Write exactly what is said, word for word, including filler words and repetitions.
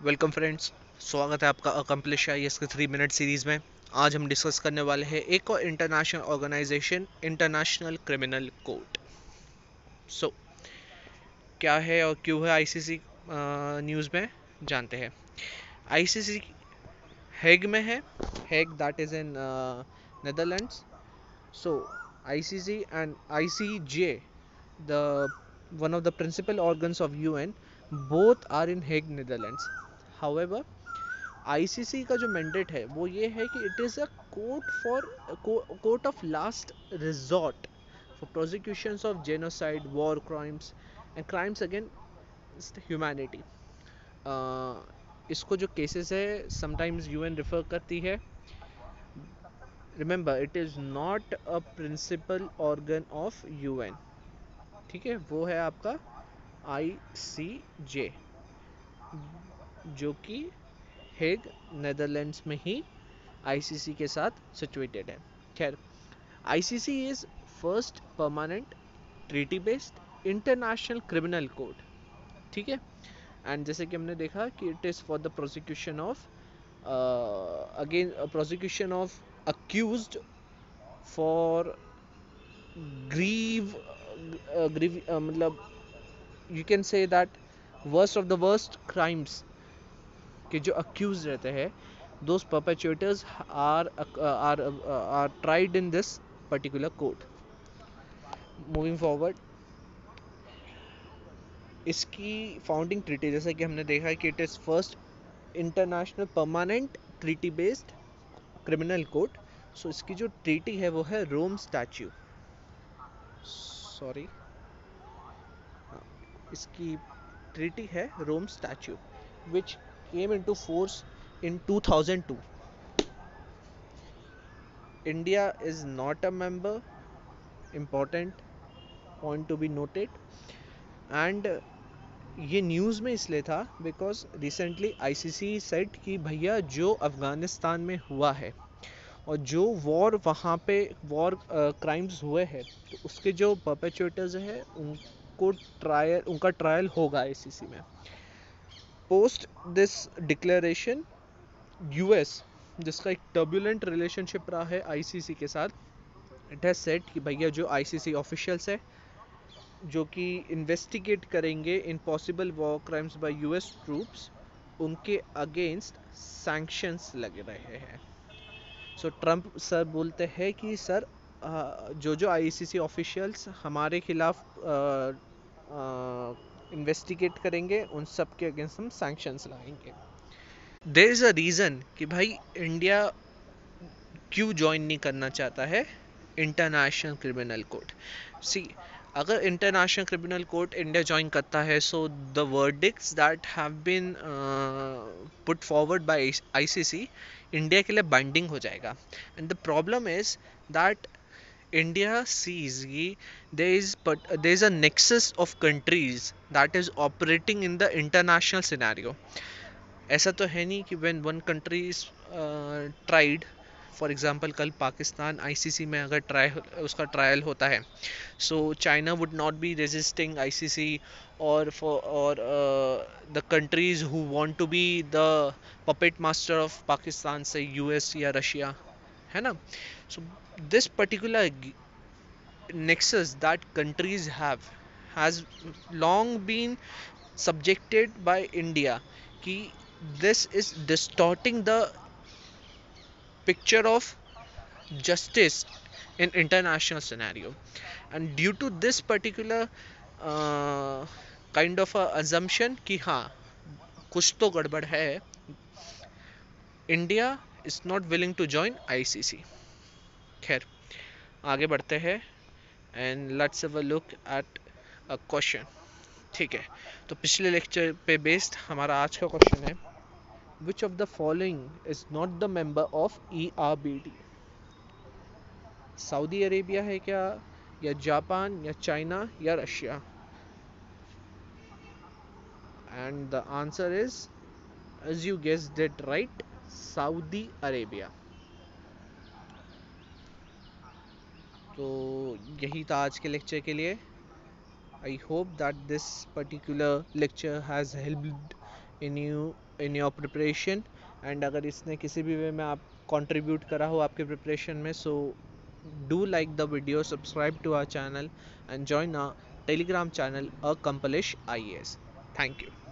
Welcome friends, स्वागत है आपका अकम्पलिश आईएएस के थ्री मिनट सीरीज़ में। आज हम डिस्कस करने वाले हैं एक और international organization, international criminal court. So क्या है और क्यों है आईसीसी न्यूज़ में, जानते हैं। आईसीसी हेग में है, Hague that is in Netherlands. So ICC and ICJ, the one of the principal organs of U N, both are in Hague, Netherlands. However, ICC का जो मैंडेट है वो ये है कि it is a court for court of last resort for prosecutions of genocide, war crimes and crimes against humanity. इसको जो cases है समटाइम्स यूएन रेफर करती है। Remember, it is not a principal organ of UN. ठीक है, वो है आपका आईसीजे, जो कि हेग नेदरलैंड्स में ही आईसीसी के साथ सिचुएटेड है। खैर, ICC is first permanent treaty based international criminal court. ठीक है, एंड जैसे कि हमने देखा कि it is for the prosecution of again prosecution of accused for grieve grieve मतलब you can say that worst of the worst crimes के जो अक्यूज रहते हैं, those perpetrators are uh, are uh, are tried in this particular court. Moving forward, इसकी founding treaty जैसे कि हमने देखा है कि it is first international permanent treaty based criminal court. So इसकी जो ट्रीटी है वो है रोम स्टैच्यू, सॉरी इसकी ट्रीटी है Rome statute which came into force in two thousand two. India is not a member, important point to be noted. And ये news में इसलिए था बिकॉज रिसेंटली आईसीसी सेट कि भैया जो अफ़गानिस्तान में हुआ है और जो वॉर वहाँ पे वॉर क्राइम्स हुए हैं, तो उसके जो परपेचुएटर्स हैं उनको ट्रायल उनका ट्रायल होगा आईसीसी में। पोस्ट दिस डिक्लेरेशन, यूएस, जिसका एक टर्बुलेंट रिलेशनशिप रहा है आईसीसी के साथ, इट हैज सेड कि भैया जो आईसीसी ऑफिशियल्स है जो कि इन्वेस्टिगेट करेंगे in possible war crimes by US troops, उनके अगेंस्ट सैंक्शंस लग रहे हैं। सो ट्रंप सर बोलते हैं कि सर जो जो आईसीसी ऑफिशियल्स हमारे खिलाफ इन्वेस्टिगेट करेंगे उन सब के अगेंस्ट हम सैंक्शंस लगाएंगे। देयर इज़ अ रीज़न कि भाई इंडिया क्यों ज्वाइन नहीं करना चाहता है इंटरनेशनल क्रिमिनल कोर्ट। सी, अगर international criminal court India join करता है, so the verdicts that have been put forward by ICC India के लिए बाइंडिंग हो जाएगा। And the problem is that India sees there is but there is a nexus of countries that is operating in the international scenario. ऐसा तो है नहीं कि when one country is uh, tried, for example कल Pakistan ICC में अगर try उसका trial होता है, so China would not be resisting ICC, और फॉर और the countries who want to be the puppet master of Pakistan से यूएस या रशिया, है ना। So this particular nexus that countries have has long been subjected by India कि this is distorting the picture of justice in international scenario. And due to this particular uh, kind of a assumption कि हाँ कुछ तो गड़बड़ है, India is not willing to join ICC. खैर, आगे बढ़ते हैं and let's have a look at a question. ठीक है, तो पिछले लेक्चर पे बेस्ड हमारा आज का क्वेश्चन है, which of the following is not the member of ERBD. Saudi Arabia है क्या, या जापान, या चाइना, या Russia? And the answer is, as you guessed it right, Saudi Arabia. तो यही था आज के लेक्चर के लिए। I hope that this particular lecture has helped in you in your preparation. एंड अगर इसने किसी भी वे में आप कंट्रीब्यूट करा हो आपके प्रिपरेशन में, so do like the video, subscribe to our channel and join our telegram channel, A Accomplish I A S. Thank you.